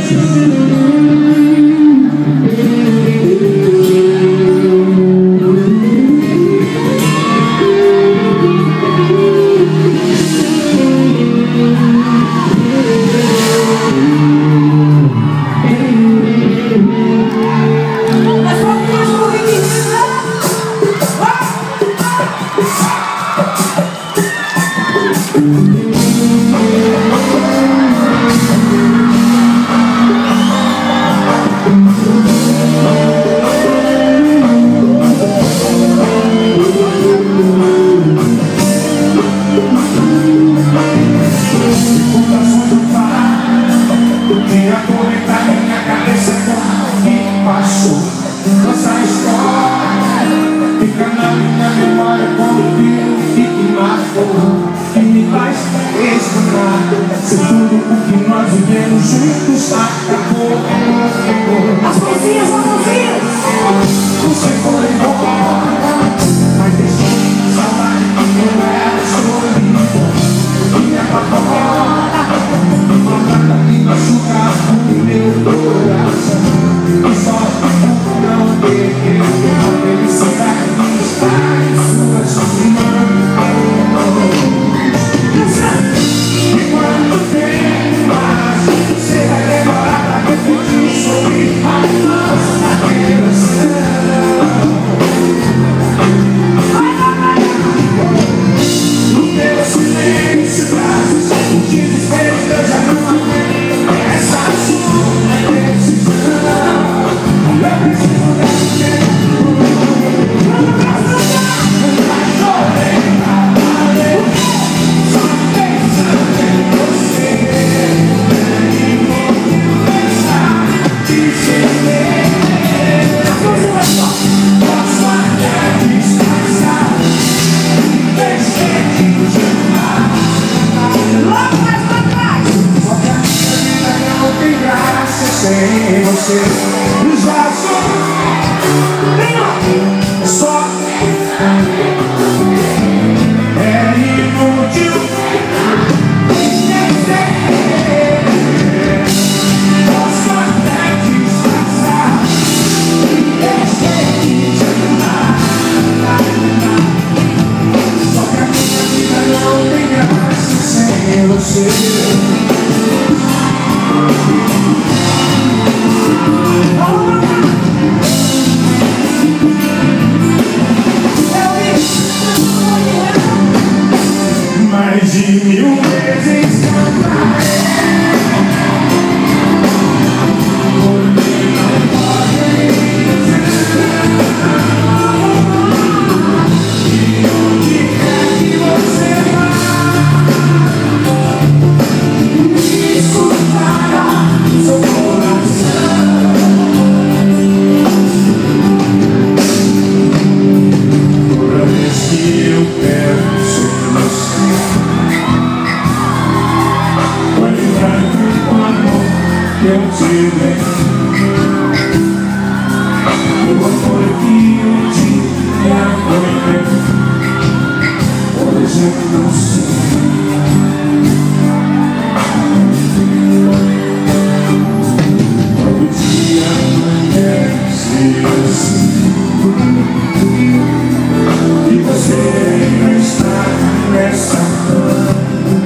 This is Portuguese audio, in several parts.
Nossa história fica na minha memória como um filme que marcou, que me faz questionar se tudo o que nós vivemos juntos acabou. As mãozinhas, as mãozinhas! Você foi embora, mas deixou saudade que eu era solidão. Me apavora, maltrata e machuca o meu coração. E só não ter a felicidade de estar em suas mãos. E quanto tempo mais você vai demorar pra repetir sobre a nossa relação? No teu silêncio trazes o desespero que eu já não aguento. Essa sua decisão. Eu preciso desse tempo. Mas chorei pra valer. Só pensando em você. E vou pensar de ser. Posso até descansar. Deixei de te amar. Logo mais pra trás. Só que a minha vida não tem graça sem você. Já sou só é inútil dizer. Posso até disfarçar e deixei de te amar. Só que a minha vida não tem graça sem você. Mais de 1000 vezes cantarei. Porque não podem dizer. E onde quer que você vá, me escutará seu coração. Toda vez que eu penso em você, vai lembrar que o amor que eu te dei, o amor que eu te aguentei, hoje eu não sei. Todo dia amanhece assim, e você ainda está nessa cama.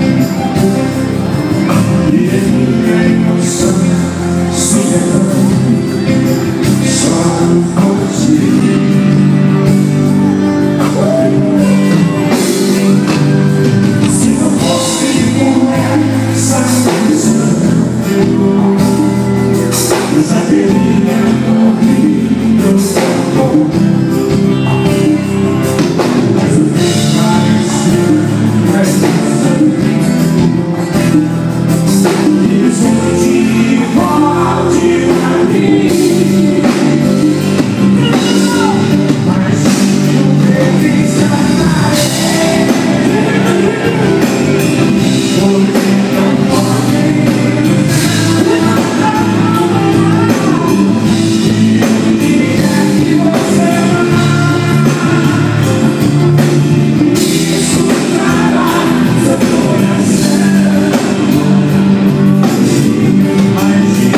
E minha emoção se derrama só por ti. Se não fosse por essa canção, eu já teria morrido tão bom. Mas o que parece mais de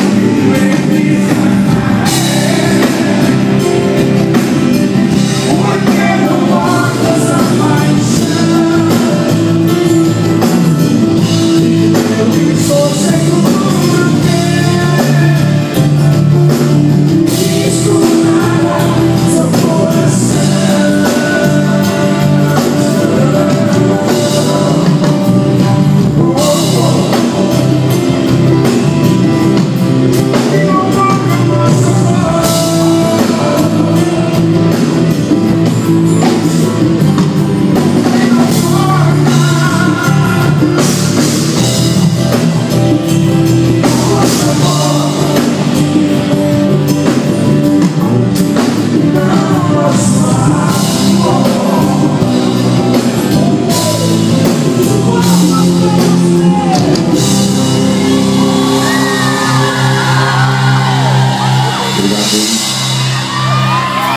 Deus.